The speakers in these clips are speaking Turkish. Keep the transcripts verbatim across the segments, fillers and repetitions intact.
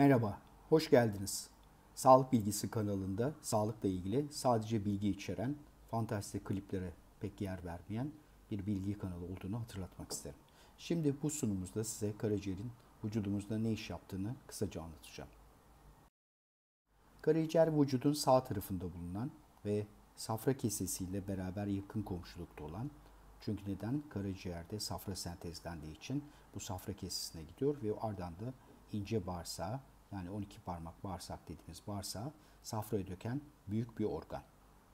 Merhaba, hoş geldiniz. Sağlık Bilgisi kanalında sağlıkla ilgili sadece bilgi içeren, fantastik kliplere pek yer vermeyen bir bilgi kanalı olduğunu hatırlatmak isterim. Şimdi bu sunumumuzda size karaciğerin vücudumuzda ne iş yaptığını kısaca anlatacağım. Karaciğer vücudun sağ tarafında bulunan ve safra kesesiyle beraber yakın komşulukta olan, çünkü neden? Karaciğerde safra sentezlendiği için bu safra kesesine gidiyor ve ardından da ince bağırsağı, yani on iki parmak bağırsak dediğimiz bağırsağı safraya döken büyük bir organ.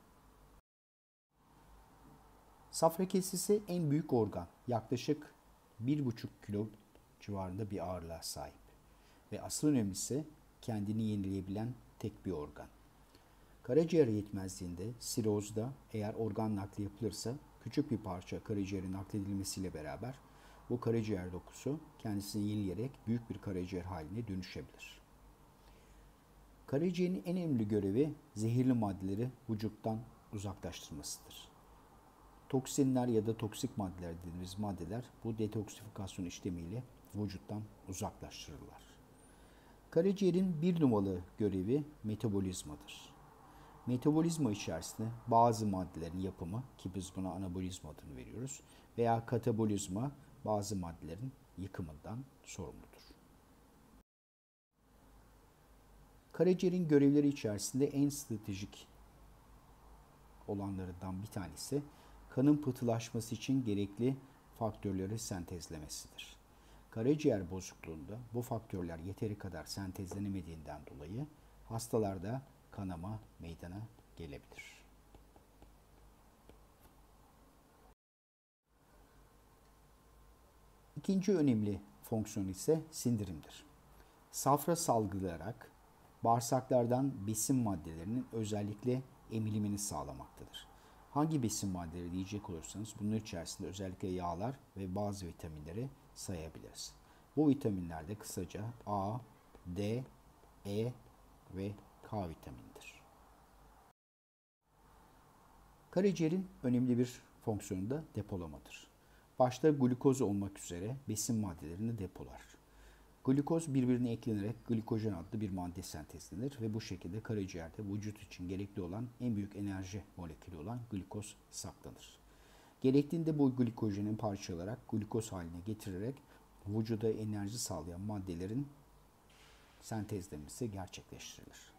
Safra kesesi en büyük organ. Yaklaşık bir buçuk kilo civarında bir ağırlığa sahip. Ve asıl önemlisi kendini yenileyebilen tek bir organ. Karaciğer yetmezliğinde, sirozda eğer organ nakli yapılırsa küçük bir parça karaciğerin nakledilmesiyle beraber bu karaciğer dokusu kendisini yenileyerek büyük bir karaciğer haline dönüşebilir. Karaciğerin en önemli görevi zehirli maddeleri vücuttan uzaklaştırmasıdır. Toksinler ya da toksik maddeler dediğimiz maddeler bu detoksifikasyon işlemiyle vücuttan uzaklaştırılırlar. Karaciğerin bir numaralı görevi metabolizmadır. Metabolizma içerisinde bazı maddelerin yapımı, ki biz buna anabolizma adını veriyoruz, veya katabolizma bazı maddelerin yıkımından sorumludur. Karaciğerin görevleri içerisinde en stratejik olanlarından bir tanesi kanın pıhtılaşması için gerekli faktörleri sentezlemesidir. Karaciğer bozukluğunda bu faktörler yeteri kadar sentezlenemediğinden dolayı hastalarda kanama meydana gelebilir. İkinci önemli fonksiyon ise sindirimdir. Safra salgılayarak bağırsaklardan besin maddelerinin özellikle emilimini sağlamaktadır. Hangi besin maddeleri diyecek olursanız bunun içerisinde özellikle yağlar ve bazı vitaminleri sayabiliriz. Bu vitaminler de kısaca A, D, E ve K vitaminidir. Karaciğerin önemli bir fonksiyonu da depolamadır. Başta glukoz olmak üzere besin maddelerini depolar. Glukoz birbirine eklenerek glikojen adlı bir madde sentezlenir ve bu şekilde karaciğerde vücut için gerekli olan en büyük enerji molekülü olan glikoz saklanır. Gerektiğinde bu glikojenin parçalarak glukoz haline getirerek vücuda enerji sağlayan maddelerin sentezlenmesi gerçekleştirilir.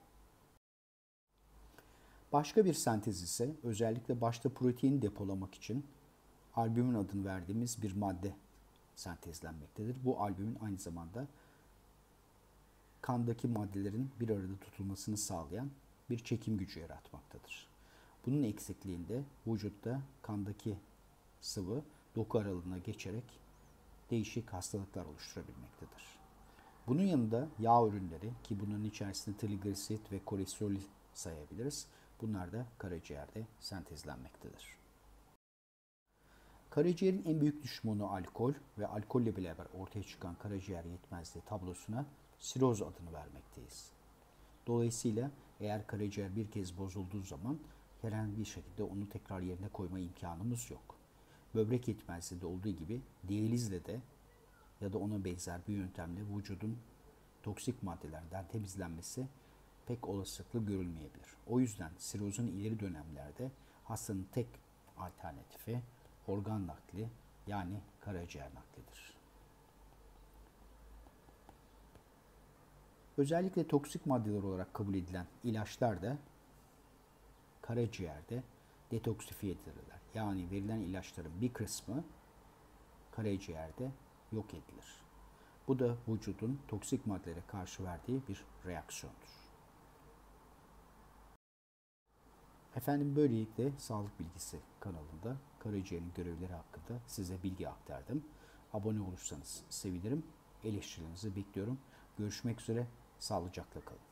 Başka bir sentez ise özellikle başta protein depolamak için albümin adını verdiğimiz bir madde sentezlenmektedir. Bu albümin aynı zamanda kandaki maddelerin bir arada tutulmasını sağlayan bir çekim gücü yaratmaktadır. Bunun eksikliğinde vücutta kandaki sıvı doku aralığına geçerek değişik hastalıklar oluşturabilmektedir. Bunun yanında yağ ürünleri, ki bunların içerisinde trigliserit ve kolesterol sayabiliriz, bunlar da karaciğerde sentezlenmektedir. Karaciğerin en büyük düşmanı alkol ve alkolle beraber ortaya çıkan karaciğer yetmezliği tablosuna siroz adını vermekteyiz. Dolayısıyla eğer karaciğer bir kez bozulduğu zaman herhangi bir şekilde onu tekrar yerine koyma imkanımız yok. Böbrek yetmezliğinde olduğu gibi diyalizle de ya da ona benzer bir yöntemle vücudun toksik maddelerden temizlenmesi pek olasılıklı görülmeyebilir. O yüzden sirozun ileri dönemlerde hastanın tek alternatifi organ nakli, yani karaciğer naklidir. Özellikle toksik maddeler olarak kabul edilen ilaçlar da karaciğerde detoksifiye edilirler. Yani verilen ilaçların bir kısmı karaciğerde yok edilir. Bu da vücudun toksik maddelere karşı verdiği bir reaksiyondur. Efendim, böylelikle Sağlık Bilgisi kanalında karaciğerin görevleri hakkında size bilgi aktardım. Abone olursanız sevinirim. Eleştirilerinizi bekliyorum. Görüşmek üzere. Sağlıcakla kalın.